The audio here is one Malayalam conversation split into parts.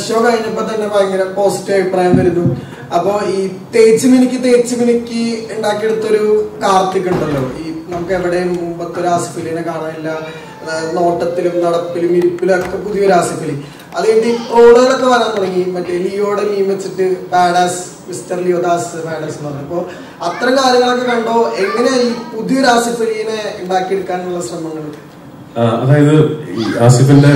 ഷോ കഴിഞ്ഞപ്പോ തന്നെ ഭയങ്കര പോസിറ്റീവ് അഭിപ്രായം വരുന്നു. അപ്പൊ ഈ തേച്ച് മിനുക്കി ഉണ്ടാക്കിയെടുത്തൊരു കാർത്തിക് ഉണ്ടല്ലോ, ഈ നമുക്ക് എവിടെയും മുമ്പത്തെ ഒരു ആസിഫലിനെ കാണാനില്ല, നോട്ടത്തിലും നടപ്പിലും ഇരിപ്പിലും ഒക്കെ പുതിയൊരു ആസിഫലി. അത് കഴിഞ്ഞ് റോളുകളൊക്കെ വരാൻ തുടങ്ങി. മറ്റേ ലിയോയുടെ മീം വെച്ചിട്ട് പാഡാസ് മിസ്റ്റർ ലിയോദാസ് പാഡാസ് എന്ന് പറഞ്ഞു. അപ്പൊ അത്തരം കാര്യങ്ങളൊക്കെ കണ്ടോ, എങ്ങനെയാ ഈ പുതിയൊരു ആസിഫലിനെ ഉണ്ടാക്കിയെടുക്കാനുള്ള ശ്രമങ്ങൾ? അതായത് ഈ ആസിഫിന്റെ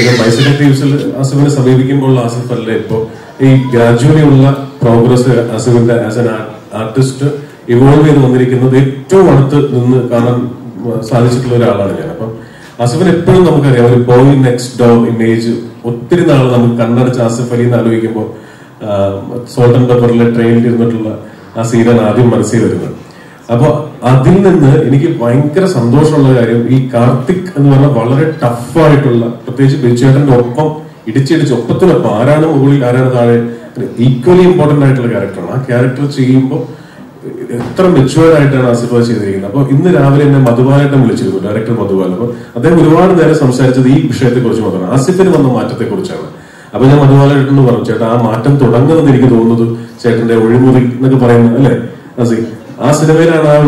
ആസിഫിനെ സമീപിക്കുമ്പോൾ ആസിഫ് അല്ല ഇപ്പോ ഈ ഗ്രാജുവലി ഉള്ള പ്രോഗ്രസ് ആസിഫിന്റെ ആസ് എൻ ആർട്ടിസ്റ്റ് ഇവോൾവ് ചെയ്ത് വന്നിരിക്കുന്നത് ഏറ്റവും അടുത്ത് നിന്ന് കാണാൻ സാധിച്ചിട്ടുള്ള ഒരാളാണ് ഞാൻ. അപ്പം ആസിഫിന് എപ്പോഴും നമുക്കറിയാം ഒരു ബോയ് നെക്സ്റ്റ് ഡോർ ഇമേജ് ഒത്തിരി നാൾ നമുക്ക് കണ്ണടച്ച് ആസിഫ് അലി എന്ന് ആലോചിക്കുമ്പോൾ സോൾട്ട് ആൻഡ് പെപ്പറിലെ ട്രെയിനിൽ ഇരുന്നിട്ടുള്ള ആ സീനാണ് ആദ്യം മനസ്സിൽ വരുന്നത്. അപ്പൊ അതിൽ നിന്ന് എനിക്ക് ഭയങ്കര സന്തോഷമുള്ള കാര്യം ഈ കാർത്തിക് എന്ന് പറഞ്ഞാൽ വളരെ ടഫായിട്ടുള്ള, പ്രത്യേകിച്ച് ബിജുചേട്ടന്റെ ഒപ്പം ഇടിച്ചിടിച്ച് ഒപ്പത്തിനൊപ്പം ആരാണ് മുകളിൽ ആരാണ് താഴെ ഈക്വലി ഇമ്പോർട്ടന്റ് ആയിട്ടുള്ള ക്യാരക്ടറാണ്. ആ ക്യാരക്ടർ ചെയ്യുമ്പോൾ എത്ര മെച്ചുവേർഡ് ആയിട്ടാണ് ആസിഫ് ചെയ്തിരിക്കുന്നത്. അപ്പൊ ഇന്ന് രാവിലെ എന്നെ മധുബാലായിട്ട് വിളിച്ചിരുന്നു, ഡയറക്ടർ മധുബാൽ. അപ്പൊ അദ്ദേഹം ഒരുപാട് നേരം സംസാരിച്ചത് ഈ വിഷയത്തെ കുറിച്ച് മാത്രമാണ്, ആസിഫിന് വന്ന മാറ്റത്തെ കുറിച്ചാണ്. അപ്പൊ ഞാൻ മധുബാലായിട്ടെന്ന് പറഞ്ഞു, ചേട്ടാ ആ മാറ്റം തുടങ്ങുന്നത് എനിക്ക് തോന്നുന്നത് ചേട്ടന്റെ ഒഴിമുറി എന്നൊക്കെ പറയുന്നത് അല്ലെ ആസിഫ്, ആ സിനിമയിലാണ് ആ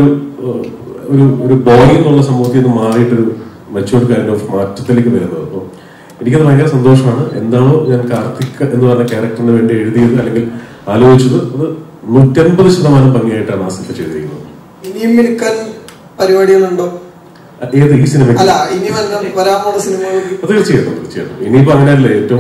ഒരു ബോയ് എന്നുള്ള സമൂഹത്തിൽ നിന്ന് മാറിയിട്ടൊരു മെച്ചുവേർഡ് കൈൻഡ് ഓഫ് മാറ്റത്തിലേക്ക് വരുന്നത്. അപ്പൊ എനിക്കത് ഭയങ്കര സന്തോഷമാണ്. എന്താണോ ഞാൻ കാർത്തിക് എന്ന് പറഞ്ഞ ക്യാരക്ടറിന് വേണ്ടി എഴുതിയത് അല്ലെങ്കിൽ ആലോചിച്ചത്, അത് 150% ഭംഗിയായിട്ടാണ് ആസിഫ് ചെയ്തിരിക്കുന്നത്. ഇനിയും മിനുക്കാൻ പരിപാടികളുണ്ടോ? ഏത് ഈ സിനിമ? തീർച്ചയായിട്ടും. ഇനിയിപ്പോ അങ്ങനെയല്ലേ, ഏറ്റവും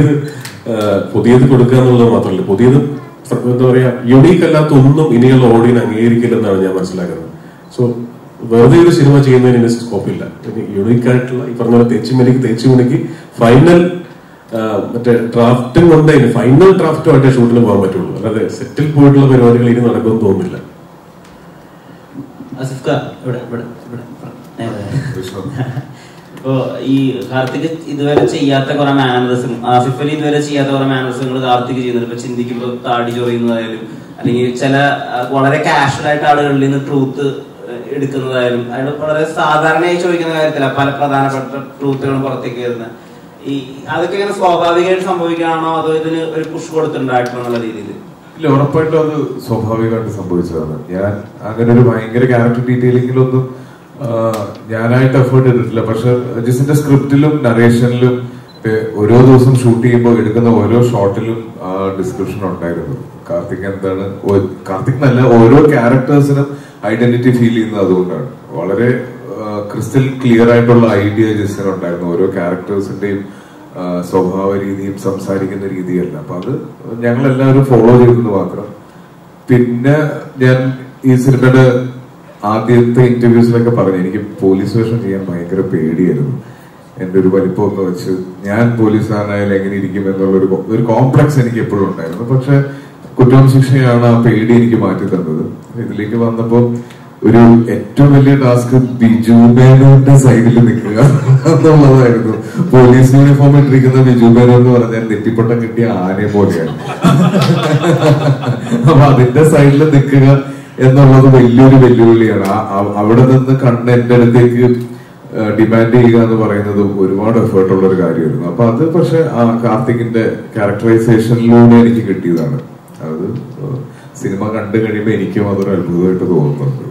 പുതിയത് കൊടുക്കുക എന്നുള്ളത് മാത്രമല്ല, പുതിയത് എന്താ പറയാ യുണീക്ക് അല്ലാത്ത ഒന്നും ഇനിയുള്ള ഓഡിയൻ അംഗീകരിക്കില്ലെന്നാണ് ഞാൻ മനസ്സിലാക്കുന്നത്. സോ വെറുതെ ഒരു സിനിമ ചെയ്യുന്നതിന് ഇനി സ്കോപ്പില്ല. യുണീക്ക് ആയിട്ടുള്ള ഈ പറഞ്ഞ പോലെ തേച്ചു മിനുക്കി ഫൈനൽ മറ്റേ ഡ്രാഫ്റ്റും കൊണ്ട് ഫൈനൽ ഡ്രാഫ്റ്റുമായിട്ടേ ഷൂട്ടിന് പോകാൻ പറ്റുള്ളൂ. അല്ലാതെ സെറ്റിൽ പോയിട്ടുള്ള പരിപാടികൾ ഇനി നടക്കുമെന്ന് തോന്നുന്നില്ല. ഇപ്പൊ ഈ കാർത്തിക് ഇതുവരെ ചെയ്യാത്ത കുറെ മാനറിസം, ആസിഫ് അലി ഇതുവരെ ചെയ്യാത്ത കുറെ മാനറിസങ്ങൾ കാർത്തിക് ചെയ്യുന്നുണ്ട്. ഇപ്പൊ ചിന്തിക്കുമ്പോൾ താടി ചൊറിയുന്നതായാലും അല്ലെങ്കിൽ ചില വളരെ കാഷ്വൽ ആയിട്ട് ആളുകളിൽ നിന്ന് ട്രൂത്ത് എടുക്കുന്നതായാലും അയാൾ വളരെ സാധാരണയായി ചോദിക്കുന്ന കാര്യത്തില പല പ്രധാനപ്പെട്ട ട്രൂത്തുകളും പുറത്തേക്ക് വരുന്നത്. ഈ അതൊക്കെ ഇങ്ങനെ സ്വാഭാവികമായിട്ട് സംഭവിക്കുകയാണോ അതോ ഇതിന് ഒരു പുഷ് കൊടുത്തിട്ടുണ്ടായിട്ടുണ്ടോ എന്നുള്ള രീതിയിൽ? ഇല്ല, ഉറപ്പായിട്ടും അത് സ്വാഭാവികമായിട്ട് സംഭവിച്ചതാണ്. ഞാൻ അങ്ങനെ ഒരു ഭയങ്കര ക്യാരക്ടർ ഡീറ്റെയിലിങ്ങിലൊന്നും ഞാനായിട്ട് എഫേർട്ട് ചെയ്തിട്ടില്ല. പക്ഷെ ജിസിന്റെ സ്ക്രിപ്റ്റിലും നറേഷനിലും ഓരോ ദിവസം ഷൂട്ട് ചെയ്യുമ്പോൾ എടുക്കുന്ന ഓരോ ഷോട്ടിലും ഡിസ്ക്രിപ്ഷൻ ഉണ്ടായിരുന്നു. കാർത്തിക് എന്താണ്, കാർത്തിക് നല്ല ഓരോ ക്യാരക്ടേഴ്സിനും ഐഡന്റിറ്റി ഫീൽ ചെയ്യുന്നത് അതുകൊണ്ടാണ്. വളരെ ക്രിസ്റ്റൽ ക്ലിയർ ആയിട്ടുള്ള ഐഡിയ ജിസിനുണ്ടായിരുന്നു. ഓരോ ക്യാരക്ടേഴ്സിന്റെയും സ്വഭാവ രീതിയും സംസാരിക്കുന്ന രീതിയല്ല. അപ്പൊ അത് ഞങ്ങളെല്ലാവരും ഫോളോ ചെയ്തെന്ന് മാത്രം. പിന്നെ ഞാൻ ഈ സിനിമയുടെ ആദ്യത്തെ ഇന്റർവ്യൂസിലൊക്കെ പറഞ്ഞു എനിക്ക് പോലീസ് വേഷം ചെയ്യാൻ ഭയങ്കര പേടിയായിരുന്നു. എന്റെ ഒരു വലിപ്പമൊക്കെ വെച്ച് ഞാൻ പോലീസുകാരനായാലും എങ്ങനെ ഇരിക്കും എന്നുള്ളൊരു കോംപ്ലക്സ് എനിക്ക് എപ്പോഴും ഉണ്ടായിരുന്നു. പക്ഷെ കുറ്റവും ശിക്ഷയാണ് ആ പേടി എനിക്ക് മാറ്റി തന്നത്. ഇതിലേക്ക് വന്നപ്പോൾ ഒരു ഏറ്റവും വലിയ ടാസ്ക് ബിജു മേനോന്റെ സൈഡിൽ നിൽക്കുക എന്നുള്ളതായിരുന്നു. പോലീസ് യൂണിഫോം ഇട്ടിരിക്കുന്ന ബിജു മേനോ എന്ന് പറഞ്ഞാൽ നെറ്റിപ്പട്ടം കിട്ടിയ ആനയെ പോലെയാണ്. അപ്പൊ അതിന്റെ സൈഡിൽ നിൽക്കുക എന്നുള്ളത് വലിയൊരു വെല്ലുവിളിയാണ്. അവിടെ നിന്ന് കണ്ണ് എന്റെ അടുത്തേക്ക് ഡിമാൻഡ് ചെയ്യുക എന്ന് പറയുന്നത് ഒരുപാട് എഫേർട്ടുള്ള ഒരു കാര്യമായിരുന്നു. അപ്പൊ അത് പക്ഷെ കാർത്തികിന്റെ ക്യാരക്ടറൈസേഷനിലൂടെ എനിക്ക് കിട്ടിയതാണ്. അത് സിനിമ കണ്ടു കഴിയുമ്പോൾ എനിക്കും അതൊരു അത്ഭുതമായിട്ട് തോന്നുന്നുണ്ട്.